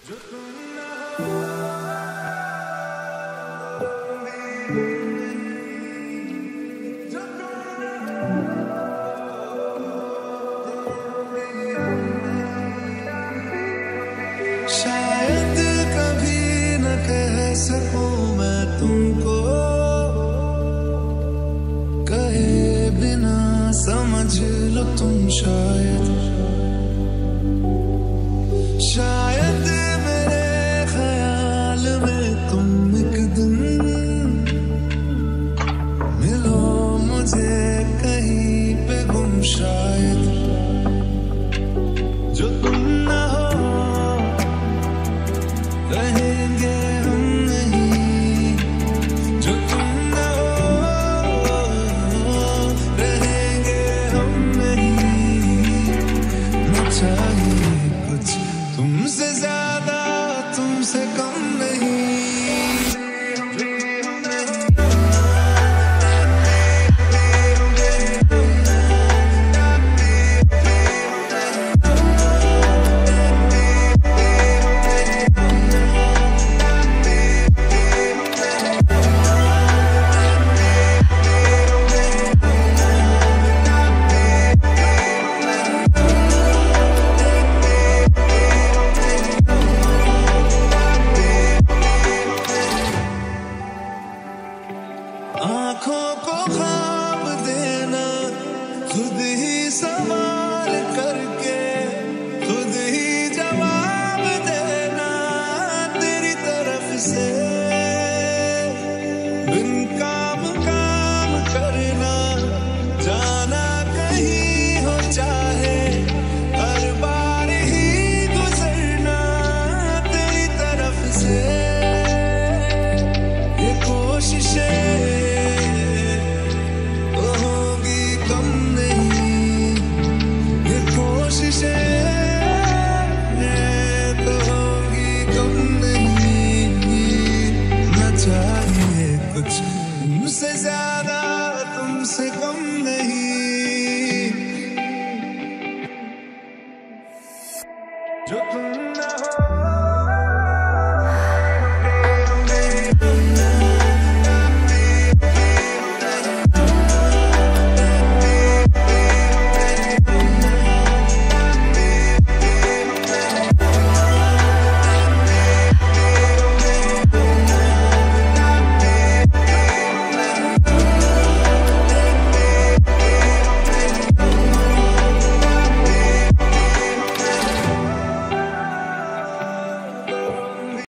शायद कभी न कह सकूं मैं तुमको, कहे बिना समझ लो तुम शायद मेरे ख्याल में तुम एक दिन मिलो मुझे कहीं पे गुम, शायद जो तुम ना हो रहेंगे हम नहीं, जो तुम ना हो रहेंगे हम नहीं। न चाहिए कुछ तुमसे ज्यादा, तुमसे कम नहीं। आँखों को ख्वाब देना, खुद ही सवाल करके खुद ही जवाब देना तेरी तरफ से। बिन काम करना, जाना कहीं हो चाहे, हर बार ही गुजरना तेरी तरफ से। ये कोशिशें कुछ तुमसे ज्यादा, तुमसे कम नहीं। जो तुम